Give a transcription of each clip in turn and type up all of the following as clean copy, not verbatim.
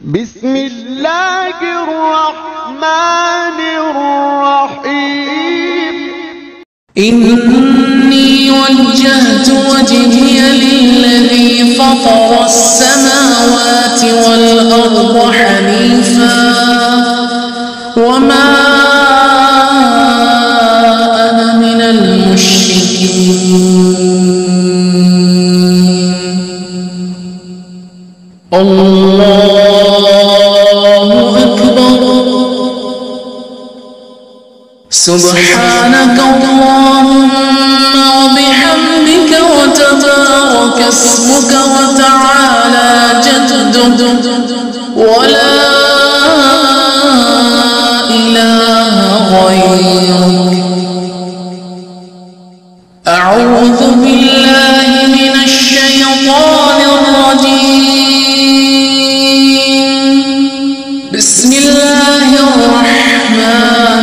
بسم الله الرحمن الرحيم إني وجهت وجهي للذي فطر السماوات والأرض حنيفا وما أنا من المشركين. الله أكبر. سبحانك اللهم وبحمدك وتبارك اسمك وتعالى جدك ولا إله غيرك. أعوذ بالله من الشيطان الرجيم. بسم الله الرحمن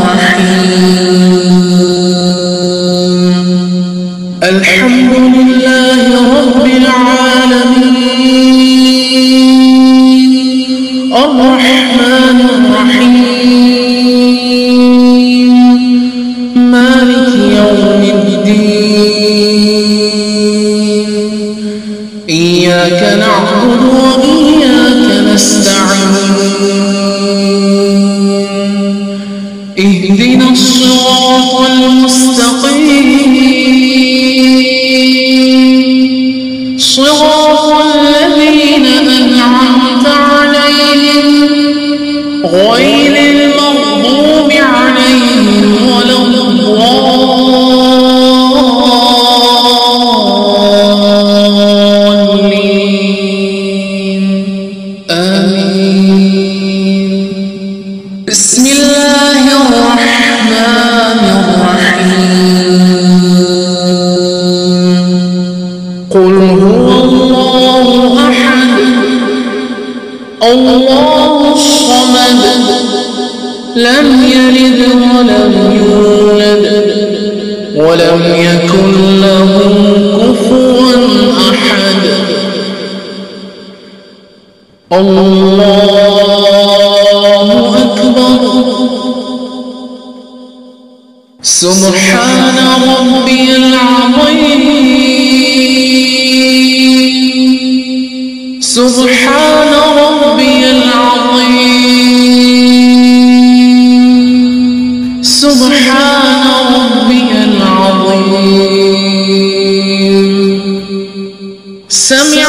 الرحيم. الحمد لله رب العالمين الرحمن الرحيم مالك يوم الدين. إياك نعبد وإياك نستعين. اهدنا الصراط المستقيم صراط الذين أنعمت عليهم غير المغضوب عليهم ولا الضالين. آمين. بسم الله الرحمن الرحيم. قل هو الله أحد الله الصمد لم يلد ولم يولد ولم يكن له كفوا أحد. الله أكبر. سبحان ربي العظيم. سبحان ربي العظيم. سبحان ربي العظيم. سمع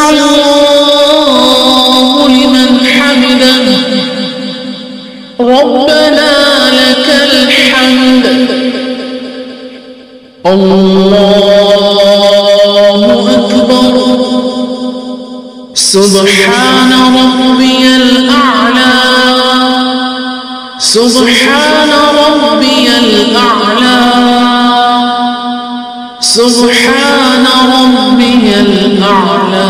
الله لمن حمده ربنا لك الحمد. الله أكبر. سبحان ربي الأعلى. سبحان ربي الأعلى. سبحان ربي الأعلى.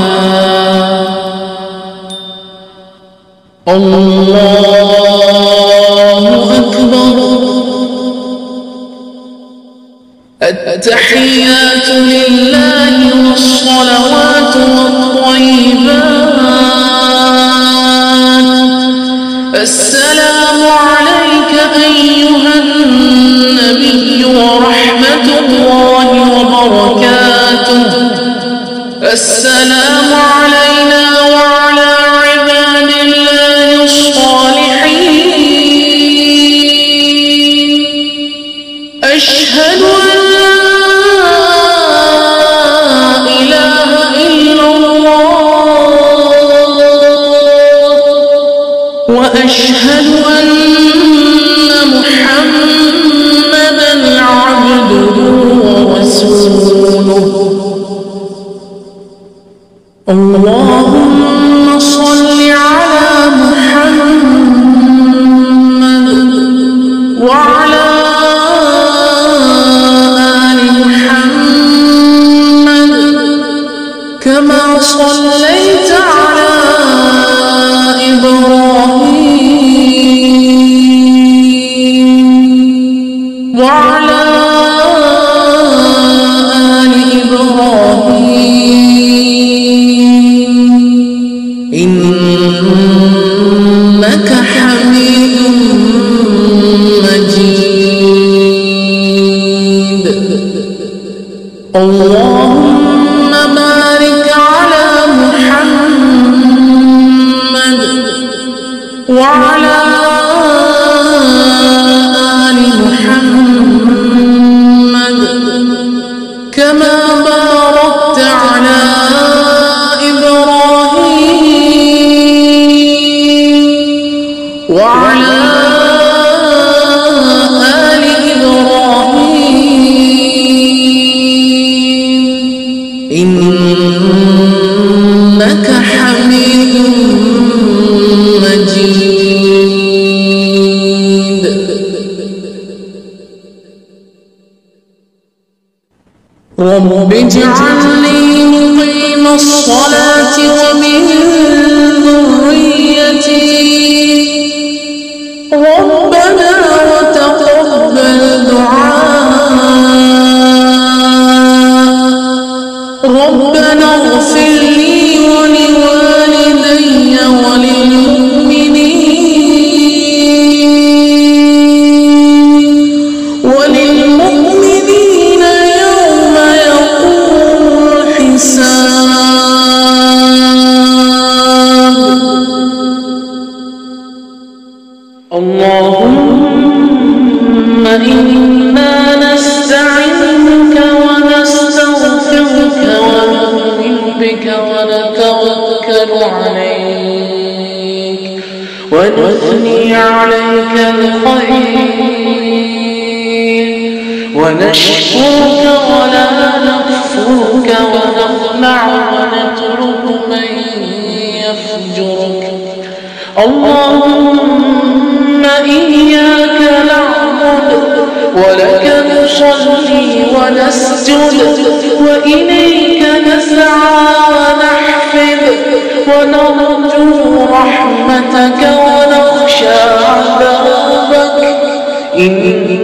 الله أكبر. التحيات لله والصلوات والطيبات. السلام عليك أيها النبي ورحمة الله وبركاته. السلام علينا وعلى عباد الله الصالحين. أشهد أن لا إله إلا الله وأشهد أن محمدًا عبده ورسوله. اللهم صل على محمد وعلى آل محمد كما صليت على إبراهيم وعلى آل إبراهيم إنك إنك حميد مجيد. رب اجعلني مقيم الصلاة ومن ذريتي ربنا وتقبل دعاء. ربنا اغفر لي ولوالدي وللمؤمنين يوم يقوم الحساب. اللهم إنا نستعينك ونستغفرك ونؤمن بك ونتوكل عليك ونثني عليك الخير ونشكرك ولا نكفرك ونخلع ونترك من يفجرك. اللهم إياك نعبد ولك نصلي ونسجد وإليك نسعى ونحفظ ونرجو رحمتك ونخشى عذابك.